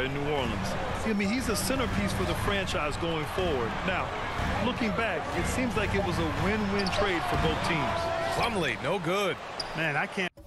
in New Orleans. I mean, he's a centerpiece for the franchise going forward. Now, looking back, it seems like it was a win-win trade for both teams. Plumlee, no good. Man, I can't.